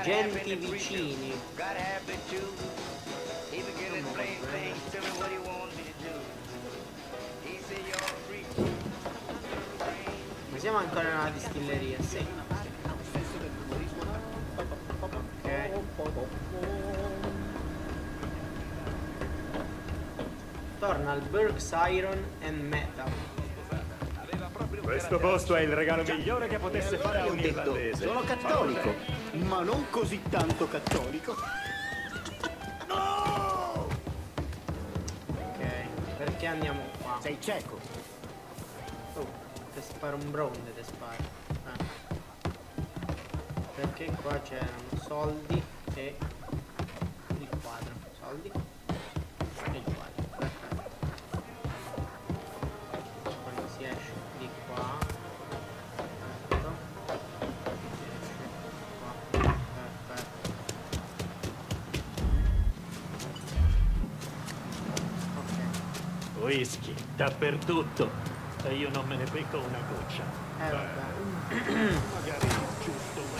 agenti vicini. Ma siamo ancora nella distilleria, sì. Ok. Torna al Burke's Iron and Metal. Questo posto è il regalo migliore che potesse fare a un irlandese. Sono cattolico, ma non così tanto cattolico. No! Ok, perché andiamo qua? Sei cieco. Oh, ti sparo un bronze, ti sparo. Perché qua c'erano soldi e il quadro. Soldi e il quadro. Perfetto. Quando si esce di qua. Perfetto. Si esce qua. Perfetto. Ok. Whisky, dappertutto. E io non me ne becco una goccia. Vabbè. Magari giusto una...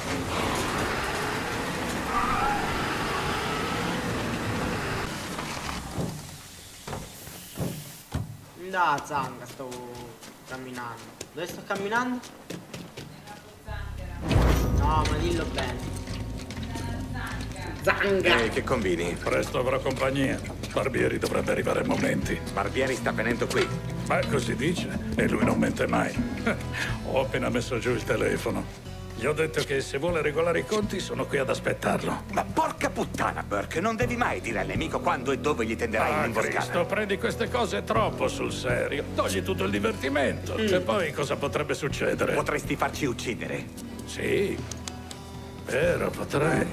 Da zanga sto camminando. Dove sto camminando? No, ma dillo bene. Zanga! Che combini? Presto avrò compagnia. Barbieri dovrebbe arrivare a momenti. Barbieri sta venendo qui. Beh, così dice. E lui non mente mai. Ho appena messo giù il telefono. Gli ho detto che se vuole regolare i conti sono qui ad aspettarlo. Ma porca puttana, Burke, non devi mai dire al nemico quando e dove gli tenderai un'imboscata. Cristo, prendi queste cose troppo sul serio. Togli tutto il divertimento. E poi cosa potrebbe succedere? Potresti farci uccidere. Sì, vero, potrei.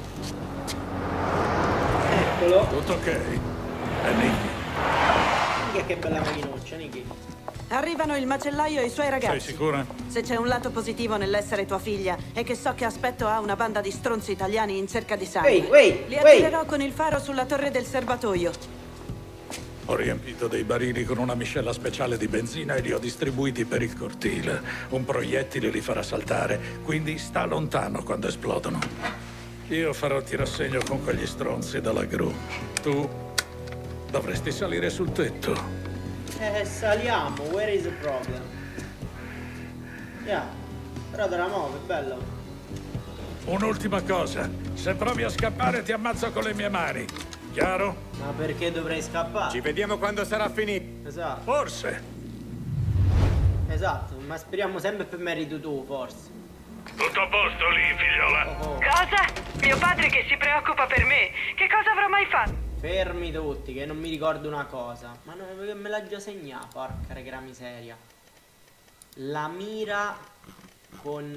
Eccolo. Tutto ok. E Nicky? Mica che bella machinuccia, Nicky. Arrivano il macellaio e i suoi ragazzi. Sei sicura? Se c'è un lato positivo nell'essere tua figlia è che so che Aspetto ha una banda di stronzi italiani in cerca di sangue. Li attirerò con il faro sulla torre del serbatoio. Ho riempito dei barili con una miscela speciale di benzina e li ho distribuiti per il cortile. Un proiettile li farà saltare, quindi sta lontano quando esplodono. Io farò tirassegno con quegli stronzi dalla gru. Tu dovresti salire sul tetto. Saliamo, where is the problem? Yeah, però te la muove, bello. Un'ultima cosa. Se provi a scappare ti ammazzo con le mie mani. Chiaro? Ma perché dovrei scappare? Ci vediamo quando sarà finito. Esatto. Forse. Esatto, ma speriamo sempre per merito tu, forse. Tutto a posto lì, figliola? Cosa? Mio padre che si preoccupa per me. Che cosa avrò mai fatto? Fermi tutti, che non mi ricordo una cosa. Ma non, me l'ha già segnata, porca regra miseria. La mira con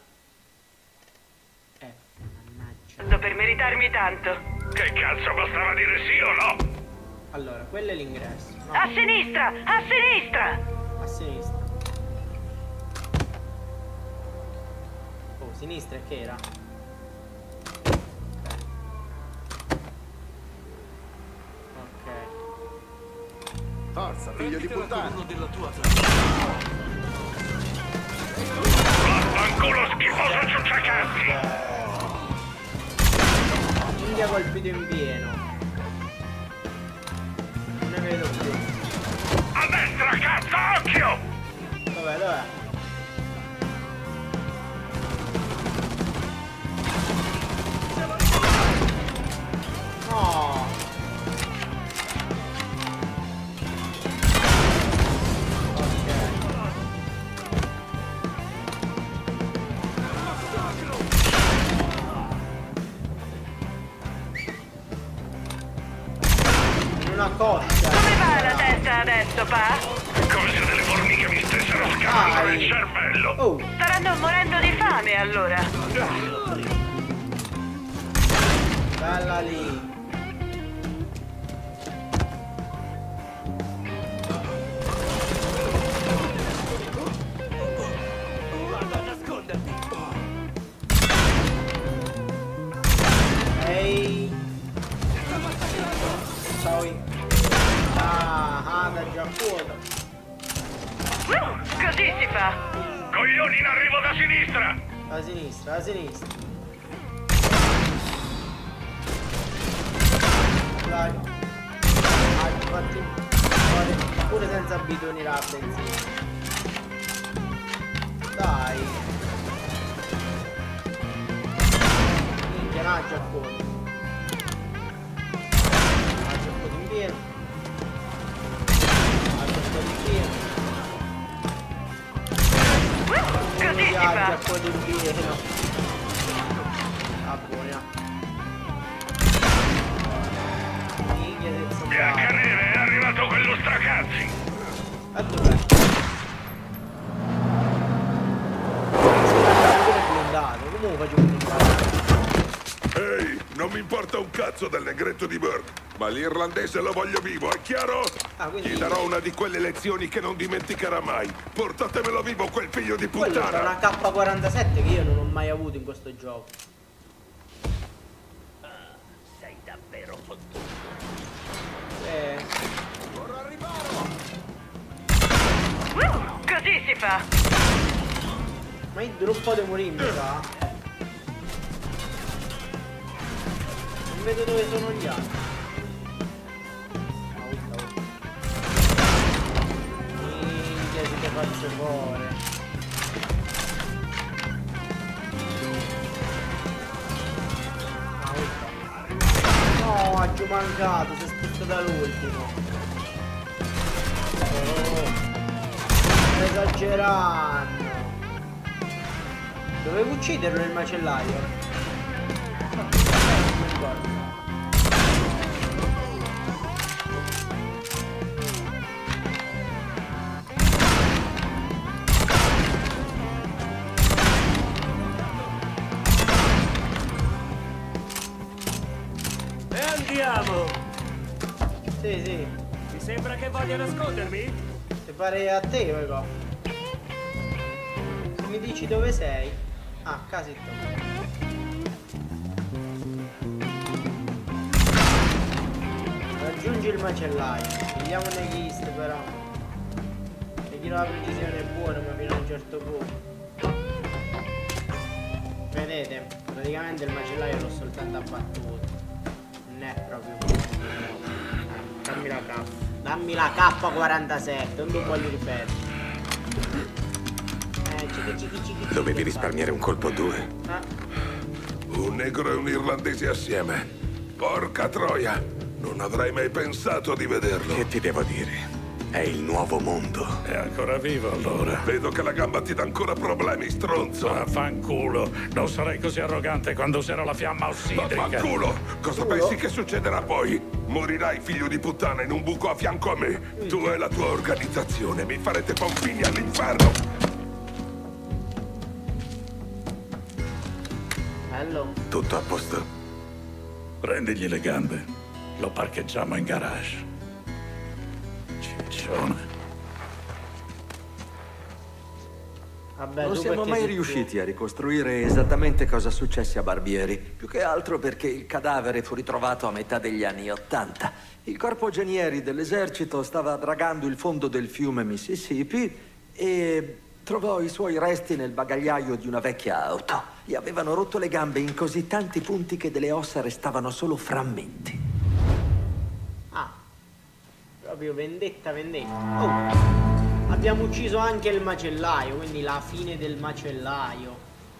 F, mannaggia. Per meritarmi tanto. Che cazzo, bastava dire sì o no? Allora, quello è l'ingresso. No, A sinistra! A sinistra! a sinistra. Oh, sinistra che era? Ok. Forza, figlio di puttana. Vaffanculo schifoso ciucciacazzi! India colpito in pieno. Non ne vedo più. A destra, cazzo, occhio! Dov'è, dov'è? No! Una coscia. Come va la testa adesso, pa? Come se delle formiche mi stessero scavando il cervello! Oh! Staranno morendo di fame allora. Bella lì! Ehi! Ciao! Ah, da già fuoco! Così si fa. Coglioni, in arrivo da sinistra! A sinistra, a sinistra! dai. Infatti pure senza abitudini la benzina. Dai. Minchia, no, Giappone. Giappone in pieno. Giappone in pieno. Così si fa. Giappone in pieno. Ah, buona. Biancaneve, è arrivato quello stracazzi! A dov'è? Blindato, come faccio blindare? Ehi, non mi importa un cazzo del negretto di Burke, ma l'irlandese lo voglio vivo, è chiaro? Ah, quindi... Gli darò una di quelle lezioni che non dimenticherà mai. Portatemelo vivo quel figlio di Quello puttana! è una K47 che io non ho mai avuto in questo gioco. Sei davvero fottuto. Così si fa. Ma il gruppo di morire, mi sa. Non vedo dove sono gli altri. Minchia, si te faccio fuori. No, ha giù mancato, si è spostato all'ultimo. Oh. Esagerando. Dovevo ucciderlo nel macellaio. Non mi ricordo. E andiamo! Sì, sì. Mi sembra che voglia nascondermi? Ti pare a te, Vego? Se mi dici dove sei? Ah, casetto. Raggiungi il macellaio. Vediamo neghiste però. E chi la precisione è buona, ma fino a un certo punto. Vedete, praticamente il macellaio l'ho soltanto abbattuto. Non è proprio buono. Dammi la K. Dammi la K47, non mi voglio ripetere. Dovevi risparmiare un colpo o due. Un negro e un irlandese assieme. Porca troia! Non avrei mai pensato di vederlo. Che ti devo dire? È il nuovo mondo. È ancora vivo allora. Vedo che la gamba ti dà ancora problemi, stronzo. Vaffanculo. Non sarei così arrogante quando userò la fiamma ossidrica. Vaffanculo! Cosa pensi che succederà poi? Morirai, figlio di puttana, in un buco a fianco a me. Tu e la tua organizzazione mi farete pompini all'inferno. Bello. Tutto a posto? Prendigli le gambe. Lo parcheggiamo in garage. Ciccione. Vabbè, Non tu siamo perché mai sei riusciti a ricostruire esattamente cosa successe a Barbieri, più che altro perché il cadavere fu ritrovato a metà degli anni '80. Il corpo genieri dell'esercito stava dragando il fondo del fiume Mississippi e trovò i suoi resti nel bagagliaio di una vecchia auto. Gli avevano rotto le gambe in così tanti punti che delle ossa restavano solo frammenti. Ah, proprio vendetta, vendetta. Oh. Abbiamo ucciso anche il macellaio, quindi la fine del macellaio.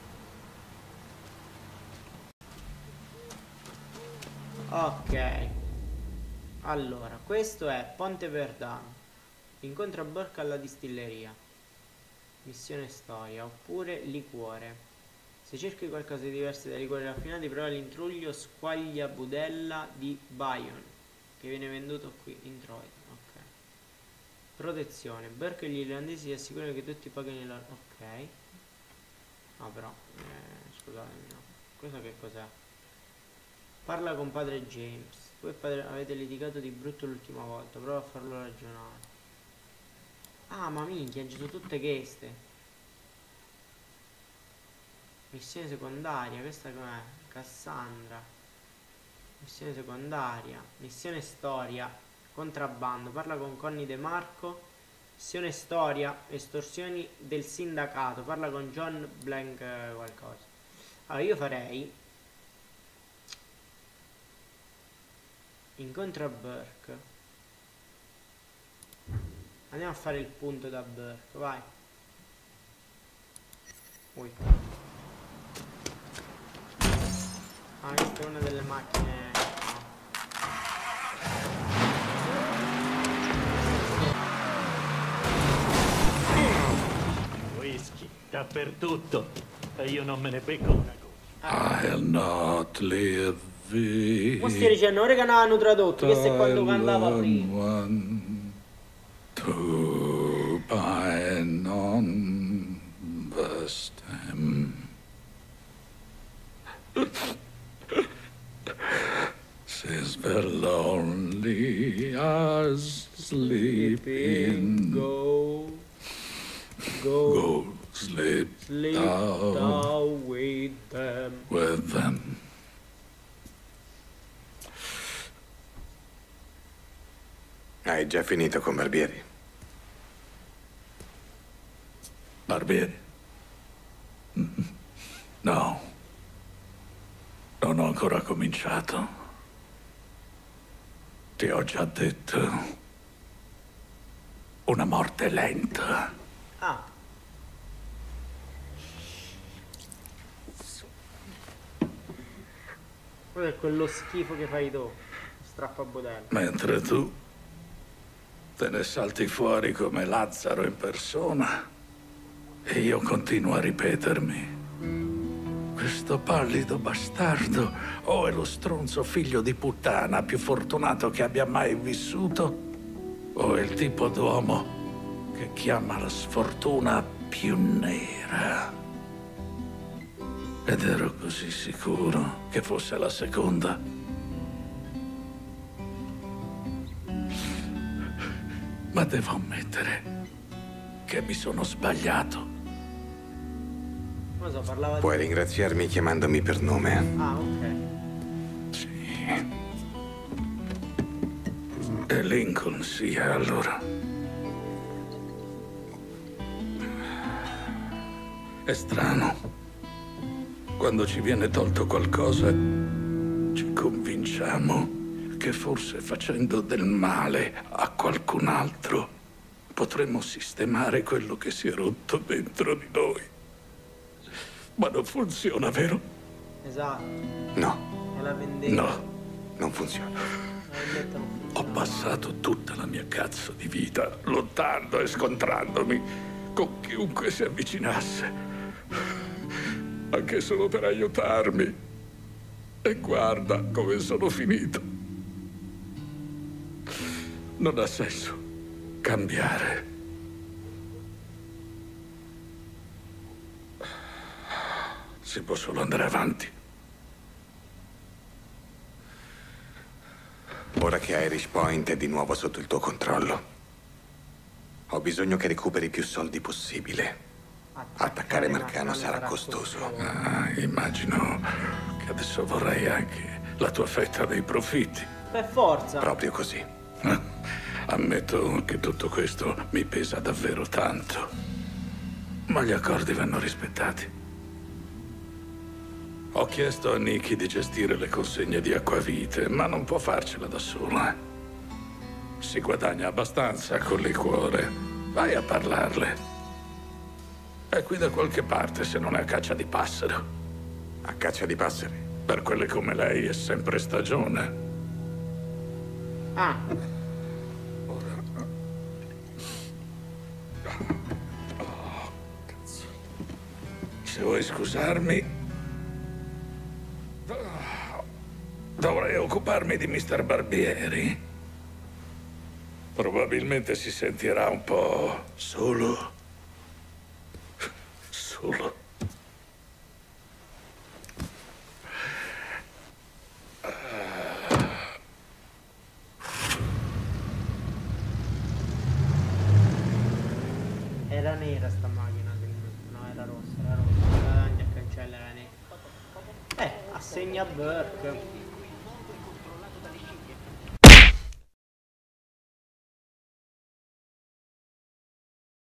Ok. Allora, questo è Ponte Verdano. Incontra Burke alla distilleria. Missione storia, oppure liquore. Se cerchi qualcosa di diverso dai liquori raffinati, prova l'intruglio squaglia budella di Bayonne, che viene venduto qui in Troia. Protezione. Burke e gli irlandesi si assicurano che tutti paghino il loro... Ok. No però, scusatemi, no. Questo che cos'è? Parla con padre James. Voi e padre avete litigato di brutto l'ultima volta. Prova a farlo ragionare. Ah, ma minchia, ci sono tutte queste. Missione secondaria. Questa com'è? Cassandra. Missione secondaria. Missione storia. Contrabbando, parla con Connie De Marco. Missione storia, estorsioni del sindacato, parla con John Blank qualcosa. Allora io farei Incontra Burke. Andiamo a fare il punto da Burke, vai. Ui. Ah, questa è una delle macchine. Whisky dappertutto. E io non me ne becco una goccia. I'll not live. Mo stai dicendo, ora che non hanno tradotto, questo è quando cantava prima. One, two, by non bestem. Says the lonely are sleeping. Go Sleep down with them. Hai già finito con Barbieri? Barbieri? No. Non ho ancora cominciato. Ti ho già detto. Una morte lenta. Ah. Quello è quello schifo che fai tu. Strappabodella. Mentre tu te ne salti fuori come Lazzaro in persona e io continuo a ripetermi. Questo pallido bastardo o è lo stronzo figlio di puttana più fortunato che abbia mai vissuto o è il tipo d'uomo che chiama la sfortuna più nera. Ed ero così sicuro che fosse la seconda. Ma devo ammettere che mi sono sbagliato. Cosa parlava di... Puoi ringraziarmi chiamandomi per nome. Ah, ok. Sì. E Lincoln sia allora. È strano. Quando ci viene tolto qualcosa, ci convinciamo che forse facendo del male a qualcun altro potremmo sistemare quello che si è rotto dentro di noi. Ma non funziona, vero? Esatto. No. È la vendetta. No, non funziona. La vendetta non funziona. Ho passato tutta la mia cazzo di vita lottando e scontrandomi con chiunque si avvicinasse. Anche solo per aiutarmi. E guarda come sono finito. Non ha senso cambiare. Si può solo andare avanti. Ora che Irish Point è di nuovo sotto il tuo controllo, ho bisogno che recuperi più soldi possibile. Attaccare Marcano sarà costoso. Ah, immagino che adesso vorrei anche la tua fetta dei profitti. Per forza. Proprio così. Ammetto che tutto questo mi pesa davvero tanto. Ma gli accordi vanno rispettati. Ho chiesto a Nikki di gestire le consegne di acquavite, ma non può farcela da sola. Si guadagna abbastanza con il liquore. Vai a parlarle. È qui da qualche parte, se non è a caccia di passero. A caccia di passeri? Per quelle come lei è sempre stagione. Ah. Cazzo. Se vuoi scusarmi, dovrei occuparmi di Mr. Barbieri. Probabilmente si sentirà un po' solo. Era nera sta macchina, no, era rossa, davanti a cancello era nera. Assegna Burke.